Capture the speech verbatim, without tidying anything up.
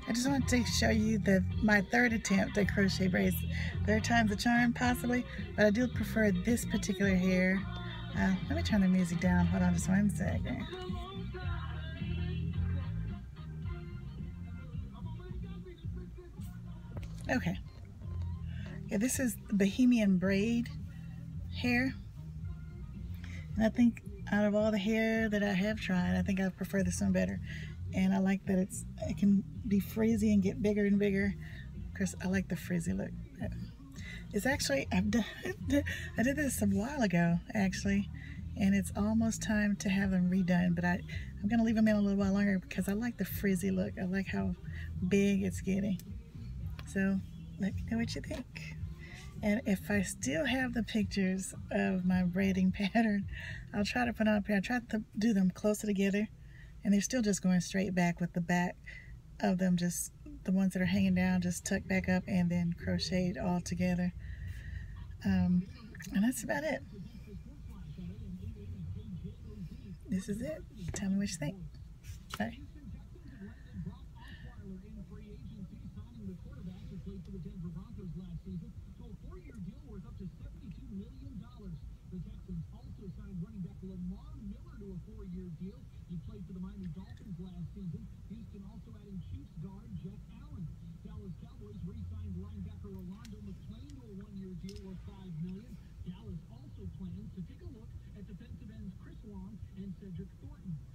I just wanted to show you the my third attempt at crochet braids. Third time's a charm, possibly, but I do prefer this particular hair. Uh, let me turn the music down. Hold on just one second. Okay. Yeah, this is the Bohemian braid hair. And I think out of all the hair that I have tried, I think I prefer this one better. And I like that it's it can be frizzy and get bigger and bigger. Of course, I like the frizzy look. It's actually, I've done, I did this a while ago, actually, and it's almost time to have them redone, but I, I'm going to leave them in a little while longer because I like the frizzy look. I like how big it's getting. So let me know what you think. And if I still have the pictures of my braiding pattern, I'll try to put them up here. I tried to do them closer together, and they're still just going straight back with the back of them, just the ones that are hanging down, just tucked back up and then crocheted all together. Um, and that's about it. This is it. Tell me what you think. Bye. The Texans also signed running back Lamar Miller to a four-year deal. He played for the Miami Dolphins last season. Houston also adding Chiefs guard Jeff Allen. Dallas Cowboys re-signed linebacker Rolando McClain to a one-year deal worth five million dollars. Dallas also plans to take a look at defensive ends Chris Long and Cedric Thornton.